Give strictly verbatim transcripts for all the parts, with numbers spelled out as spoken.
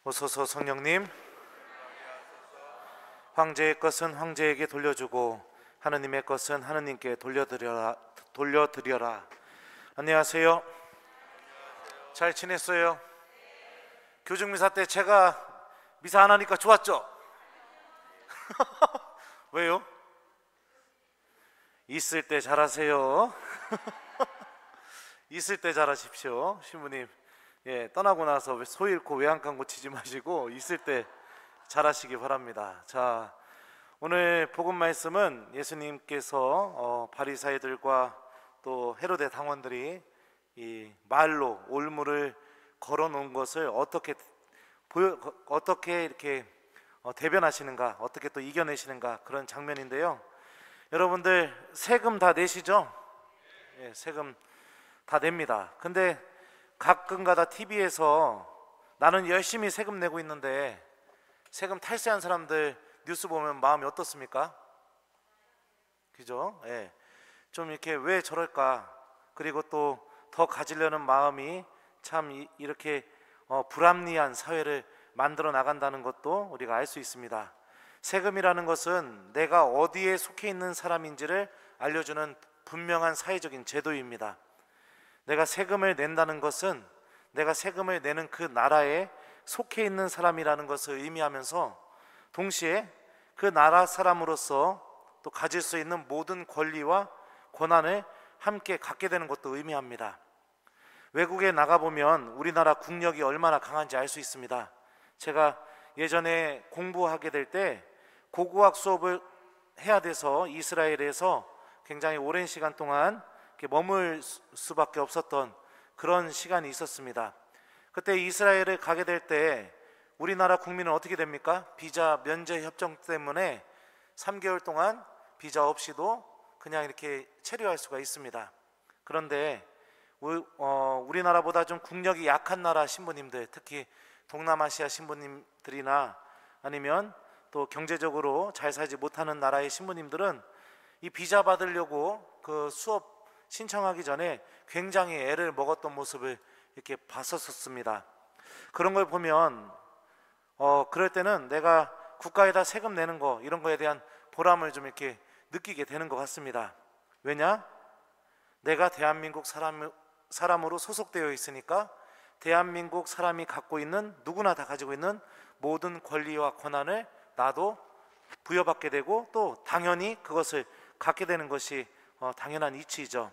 오소서 성령님, 황제의 것은 황제에게 돌려주고 하느님의 것은 하느님께 돌려드려라. 돌려드려라. 안녕하세요. 잘 지냈어요? 교중미사 때 제가 미사 안 하니까 좋았죠? 왜요? 있을 때 잘하세요. 있을 때 잘하십시오. 신부님, 예, 떠나고 나서 소 잃고 외양간 고치지 마시고 있을 때 잘하시기 바랍니다. 자, 오늘 복음 말씀은 예수님께서 어, 바리사이들과 또 헤로데 당원들이 이 말로 올무를 걸어놓은 것을 어떻게 보여, 어떻게 이렇게 어, 대변하시는가, 어떻게 또 이겨내시는가, 그런 장면인데요. 여러분들 세금 다 내시죠? 예, 세금 다 냅니다. 근데 가끔가다 티비에서 나는 열심히 세금 내고 있는데 세금 탈세한 사람들 뉴스 보면 마음이 어떻습니까? 그죠? 예. 좀 이렇게 왜 저럴까? 그리고 또 더 가지려는 마음이 참 이, 이렇게 어, 불합리한 사회를 만들어 나간다는 것도 우리가 알 수 있습니다. 세금이라는 것은 내가 어디에 속해 있는 사람인지를 알려주는 분명한 사회적인 제도입니다. 내가 세금을 낸다는 것은 내가 세금을 내는 그 나라에 속해 있는 사람이라는 것을 의미하면서 동시에 그 나라 사람으로서 또 가질 수 있는 모든 권리와 권한을 함께 갖게 되는 것도 의미합니다. 외국에 나가보면 우리나라 국력이 얼마나 강한지 알 수 있습니다. 제가 예전에 공부하게 될 때 고고학 수업을 해야 돼서 이스라엘에서 굉장히 오랜 시간 동안 머물 수밖에 없었던 그런 시간이 있었습니다. 그때 이스라엘에 가게 될 때 우리나라 국민은 어떻게 됩니까? 비자 면제 협정 때문에 삼 개월 동안 비자 없이도 그냥 이렇게 체류할 수가 있습니다. 그런데 어, 우리나라보다 좀 국력이 약한 나라 신부님들, 특히 동남아시아 신부님들이나 아니면 또 경제적으로 잘 살지 못하는 나라의 신부님들은 이 비자 받으려고 그 수업 신청하기 전에 굉장히 애를 먹었던 모습을 이렇게 봤었습니다. 그런 걸 보면 어 그럴 때는 내가 국가에다 세금 내는 거, 이런 거에 대한 보람을 좀 이렇게 느끼게 되는 것 같습니다. 왜냐? 내가 대한민국 사람, 사람으로 소속되어 있으니까 대한민국 사람이 갖고 있는, 누구나 다 가지고 있는 모든 권리와 권한을 나도 부여받게 되고 또 당연히 그것을 갖게 되는 것이 어, 당연한 이치이죠.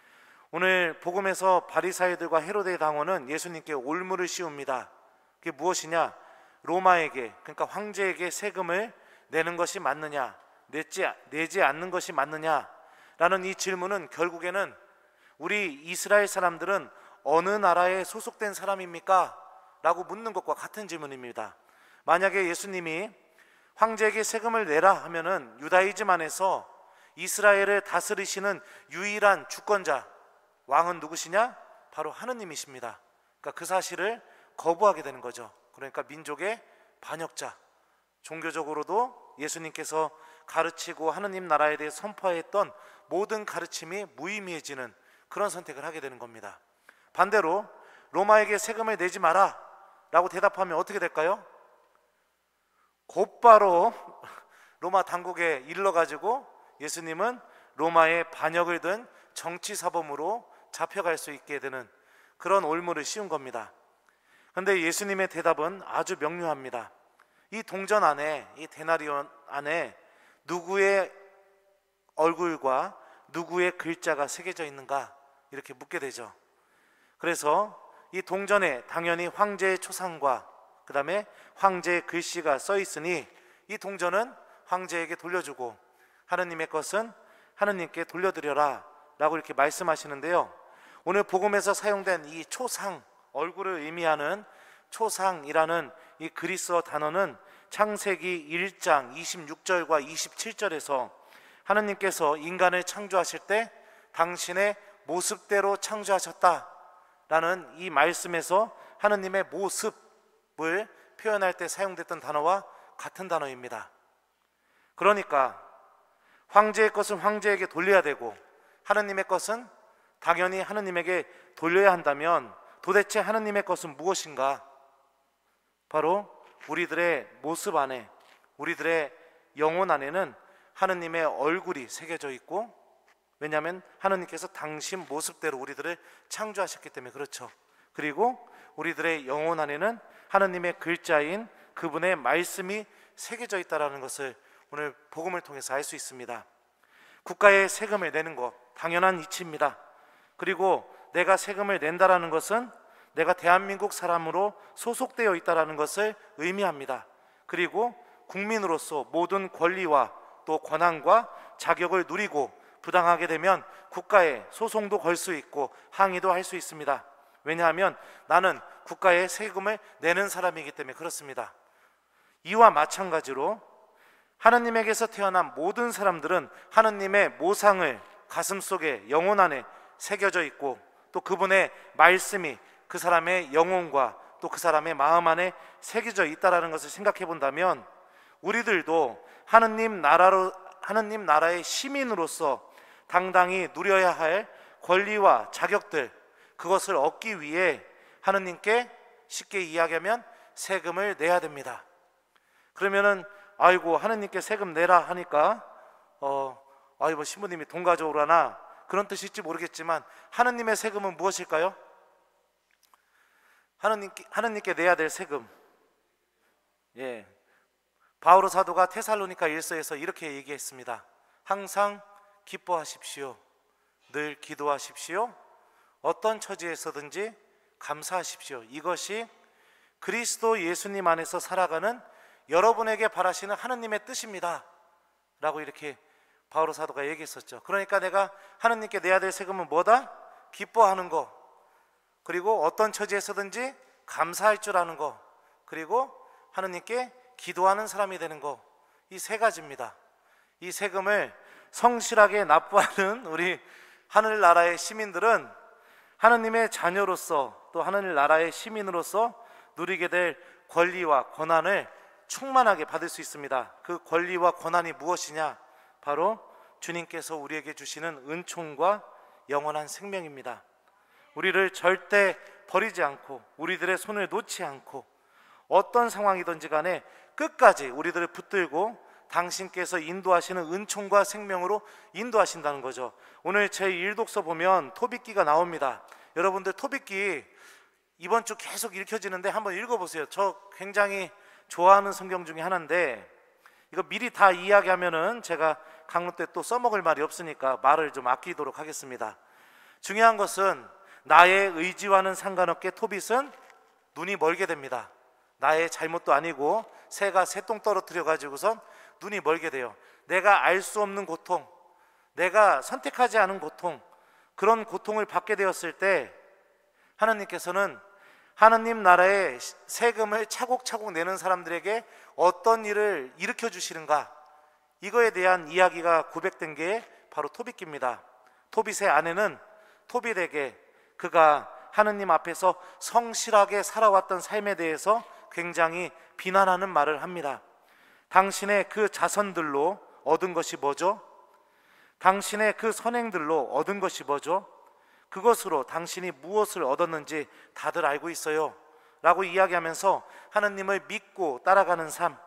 오늘 복음에서 바리사이들과 헤로데 당원은 예수님께 올무를 씌웁니다. 그게 무엇이냐? 로마에게, 그러니까 황제에게 세금을 내는 것이 맞느냐, 내지, 내지 않는 것이 맞느냐 라는 이 질문은 결국에는 우리 이스라엘 사람들은 어느 나라에 소속된 사람입니까? 라고 묻는 것과 같은 질문입니다. 만약에 예수님이 황제에게 세금을 내라 하면은 유다이즘 안에서 이스라엘을 다스리시는 유일한 주권자, 왕은 누구시냐? 바로 하느님이십니다. 그러니까 그 사실을 거부하게 되는 거죠. 그러니까 민족의 반역자, 종교적으로도 예수님께서 가르치고 하느님 나라에 대해 선포했던 모든 가르침이 무의미해지는 그런 선택을 하게 되는 겁니다. 반대로 로마에게 세금을 내지 마라 라고 대답하면 어떻게 될까요? 곧바로 로마 당국에 일러가지고 예수님은 로마의 반역을 든 정치사범으로 잡혀갈 수 있게 되는 그런 올무를 씌운 겁니다. 그런데 예수님의 대답은 아주 명료합니다. 이 동전 안에, 이 데나리온 안에 누구의 얼굴과 누구의 글자가 새겨져 있는가, 이렇게 묻게 되죠. 그래서 이 동전에 당연히 황제의 초상과 그 다음에 황제의 글씨가 써 있으니 이 동전은 황제에게 돌려주고 하느님의 것은 하느님께 돌려드려라 라고 이렇게 말씀하시는데요. 오늘 복음에서 사용된 이 초상, 얼굴을 의미하는 초상이라는 이 그리스어 단어는 창세기 일 장 이십육 절과 이십칠 절에서 하느님께서 인간을 창조하실 때 당신의 모습대로 창조하셨다라는 이 말씀에서 하느님의 모습을 표현할 때 사용됐던 단어와 같은 단어입니다. 그러니까 황제의 것은 황제에게 돌려야 되고 하느님의 것은 당연히 하느님에게 돌려야 한다면 도대체 하느님의 것은 무엇인가? 바로 우리들의 모습 안에, 우리들의 영혼 안에는 하느님의 얼굴이 새겨져 있고, 왜냐하면 하느님께서 당신 모습대로 우리들을 창조하셨기 때문에 그렇죠. 그리고 우리들의 영혼 안에는 하느님의 글자인 그분의 말씀이 새겨져 있다는 것을 오늘 복음을 통해서 알 수 있습니다. 국가에 세금을 내는 것 당연한 이치입니다. 그리고 내가 세금을 낸다라는 것은 내가 대한민국 사람으로 소속되어 있다는 것을 의미합니다. 그리고 국민으로서 모든 권리와 또 권한과 자격을 누리고 부당하게 되면 국가에 소송도 걸 수 있고 항의도 할 수 있습니다. 왜냐하면 나는 국가에 세금을 내는 사람이기 때문에 그렇습니다. 이와 마찬가지로 하느님에게서 태어난 모든 사람들은 하느님의 모상을 가슴속에, 영혼 안에 새겨져 있고, 또 그분의 말씀이 그 사람의 영혼과 또 그 사람의 마음 안에 새겨져 있다는 것을 생각해 본다면, 우리들도 하느님 나라로, 하느님 나라의 시민으로서 당당히 누려야 할 권리와 자격들, 그것을 얻기 위해 하느님께 쉽게 이야기하면 세금을 내야 됩니다. 그러면은 아이고 하느님께 세금 내라 하니까 어 아이고 신부님이 돈 가져오라나 그런 뜻일지 모르겠지만, 하느님의 세금은 무엇일까요? 하느님께, 하느님께 내야 될 세금, 예, 바오로 사도가 테살로니가 일서에서 이렇게 얘기했습니다. 항상 기뻐하십시오. 늘 기도하십시오. 어떤 처지에서든지 감사하십시오. 이것이 그리스도 예수님 안에서 살아가는 여러분에게 바라시는 하느님의 뜻입니다 라고 이렇게 바오로 사도가 얘기했었죠. 그러니까 내가 하느님께 내야 될 세금은 뭐다? 기뻐하는 거, 그리고 어떤 처지에서든지 감사할 줄 아는 거, 그리고 하느님께 기도하는 사람이 되는 거, 이 세 가지입니다. 이 세금을 성실하게 납부하는 우리 하늘나라의 시민들은 하느님의 자녀로서 또 하늘나라의 시민으로서 누리게 될 권리와 권한을 충만하게 받을 수 있습니다. 그 권리와 권한이 무엇이냐? 바로 주님께서 우리에게 주시는 은총과 영원한 생명입니다. 우리를 절대 버리지 않고 우리들의 손을 놓지 않고 어떤 상황이든지 간에 끝까지 우리들을 붙들고 당신께서 인도하시는 은총과 생명으로 인도하신다는 거죠. 오늘 제일 독서 보면 토빗기가 나옵니다. 여러분들 토빗기 이번 주 계속 읽혀지는데 한번 읽어보세요. 저 굉장히 좋아하는 성경 중에 하나인데, 이거 미리 다 이야기하면은 제가 강론 때 또 써먹을 말이 없으니까 말을 좀 아끼도록 하겠습니다. 중요한 것은 나의 의지와는 상관없게 토빗은 눈이 멀게 됩니다. 나의 잘못도 아니고 새가 새똥 떨어뜨려 가지고선 눈이 멀게 돼요. 내가 알 수 없는 고통, 내가 선택하지 않은 고통, 그런 고통을 받게 되었을 때 하나님께서는 하나님 나라의 세금을 차곡차곡 내는 사람들에게 어떤 일을 일으켜 주시는가, 이거에 대한 이야기가 고백된 게 바로 토빗기입니다. 토빗의 아내는 토빗에게 그가 하느님 앞에서 성실하게 살아왔던 삶에 대해서 굉장히 비난하는 말을 합니다. 당신의 그 자선들로 얻은 것이 뭐죠? 당신의 그 선행들로 얻은 것이 뭐죠? 그것으로 당신이 무엇을 얻었는지 다들 알고 있어요 라고 이야기하면서 하느님을 믿고 따라가는 삶,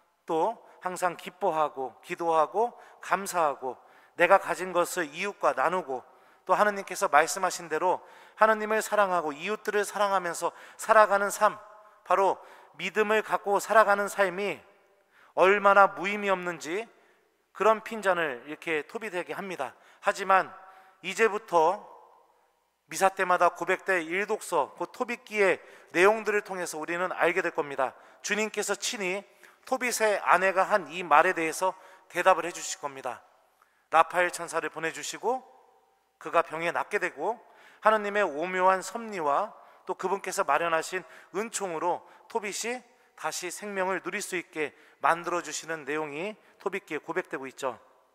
또 항상 기뻐하고 기도하고 감사하고 내가 가진 것을 이웃과 나누고, 또 하느님께서 말씀하신 대로 하느님을 사랑하고 이웃들을 사랑하면서 살아가는 삶, 바로 믿음을 갖고 살아가는 삶이 얼마나 무의미 없는지 그런 핀잔을 이렇게 토빗에게 합니다. 하지만 이제부터 미사 때마다 고백될 일독서, 그 토빗기의 내용들을 통해서 우리는 알게 될 겁니다. 주님께서 친히 토빗의 아내가 한 이 말에 대해서 대답을 해 주실 겁니다. 라파엘 천사를 보내주시고 그가 병에 낫게 되고 하느님의 오묘한 섭리와 또 그분께서 마련하신 은총으로 토빗이 다시 생명을 누릴 수 있게 만들어주시는 내용이 토빗기에 고백되고 있죠.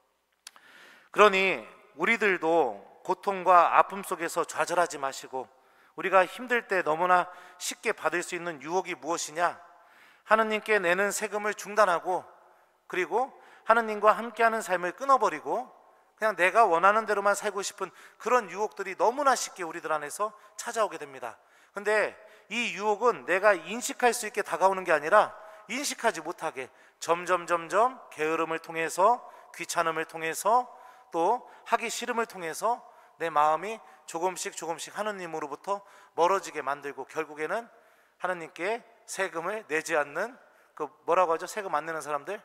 그러니 우리들도 고통과 아픔 속에서 좌절하지 마시고, 우리가 힘들 때 너무나 쉽게 받을 수 있는 유혹이 무엇이냐? 하느님께 내는 세금을 중단하고, 그리고 하느님과 함께하는 삶을 끊어버리고 그냥 내가 원하는 대로만 살고 싶은 그런 유혹들이 너무나 쉽게 우리들 안에서 찾아오게 됩니다. 근데 이 유혹은 내가 인식할 수 있게 다가오는 게 아니라 인식하지 못하게 점점 점점 게으름을 통해서, 귀찮음을 통해서, 또 하기 싫음을 통해서 내 마음이 조금씩 조금씩 하느님으로부터 멀어지게 만들고, 결국에는 하느님께 세금을 내지 않는, 그 뭐라고 하죠? 세금 안 내는 사람들,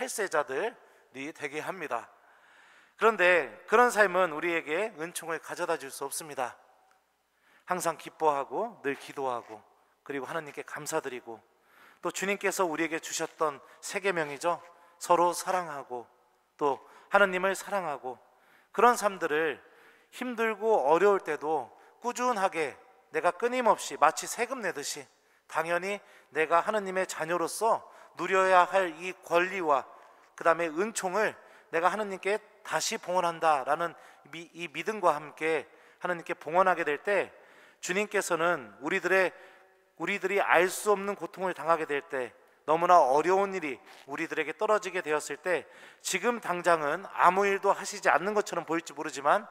탈세자들이 되게 합니다. 그런데 그런 삶은 우리에게 은총을 가져다 줄 수 없습니다. 항상 기뻐하고 늘 기도하고, 그리고 하나님께 감사드리고, 또 주님께서 우리에게 주셨던 세 계명이죠. 서로 사랑하고 또 하나님을 사랑하고, 그런 삶들을 힘들고 어려울 때도 꾸준하게 내가 끊임없이 마치 세금 내듯이 당연히 내가 하나님의 자녀로서 누려야 할 이 권리와 그 다음에 은총을 내가 하나님께 다시 봉헌한다라는 이 믿음과 함께 하나님께 봉헌하게 될 때, 주님께서는 우리들의 우리들이 알 수 없는 고통을 당하게 될 때, 너무나 어려운 일이 우리들에게 떨어지게 되었을 때, 지금 당장은 아무 일도 하시지 않는 것처럼 보일지 모르지만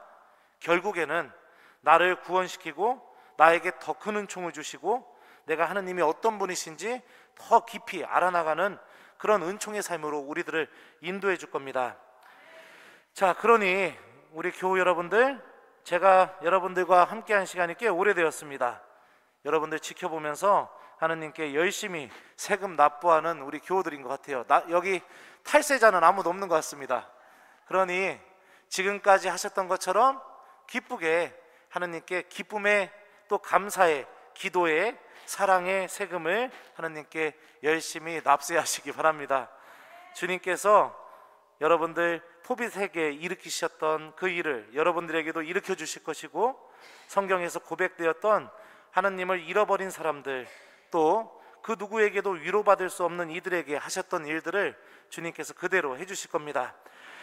결국에는 나를 구원시키고 나에게 더 큰 은총을 주시고 내가 하나님이 어떤 분이신지 더 깊이 알아나가는 그런 은총의 삶으로 우리들을 인도해 줄 겁니다. 자, 그러니 우리 교우 여러분들, 제가 여러분들과 함께한 시간이 꽤 오래되었습니다. 여러분들 지켜보면서 하나님께 열심히 세금 납부하는 우리 교우들인 것 같아요. 나, 여기 탈세자는 아무도 없는 것 같습니다. 그러니 지금까지 하셨던 것처럼 기쁘게 하나님께 기쁨의, 또 감사의, 기도의, 사랑의 세금을 하나님께 열심히 납세하시기 바랍니다. 주님께서 여러분들 포빗에게 일으키셨던 그 일을 여러분들에게도 일으켜 주실 것이고, 성경에서 고백되었던 하나님을 잃어버린 사람들, 또 그 누구에게도 위로받을 수 없는 이들에게 하셨던 일들을 주님께서 그대로 해주실 겁니다.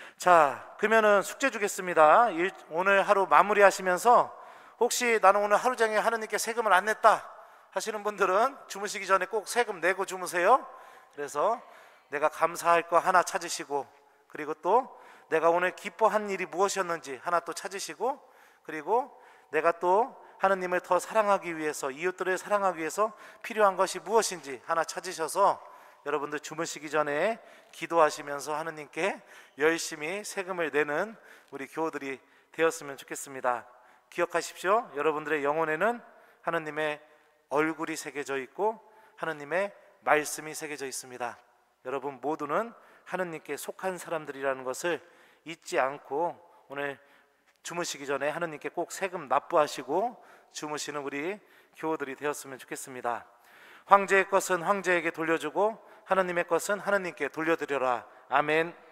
자, 그러면은 숙제 주겠습니다. 일, 오늘 하루 마무리하시면서 혹시 나는 오늘 하루 종일 하나님께 세금을 안 냈다 하시는 분들은 주무시기 전에 꼭 세금 내고 주무세요. 그래서 내가 감사할 거 하나 찾으시고, 그리고 또 내가 오늘 기뻐한 일이 무엇이었는지 하나 또 찾으시고, 그리고 내가 또 하나님을 더 사랑하기 위해서, 이웃들을 사랑하기 위해서 필요한 것이 무엇인지 하나 찾으셔서 여러분들 주무시기 전에 기도하시면서 하나님께 열심히 세금을 내는 우리 교우들이 되었으면 좋겠습니다. 기억하십시오. 여러분들의 영혼에는 하나님의 얼굴이 새겨져 있고 하나님의 말씀이 새겨져 있습니다. 여러분 모두는 하나님께 속한 사람들이라는 것을 잊지 않고 오늘 주무시기 전에 하나님께 꼭 세금 납부하시고 주무시는 우리 교우들이 되었으면 좋겠습니다. 황제의 것은 황제에게 돌려주고 하나님의 것은 하나님께 돌려드려라. 아멘.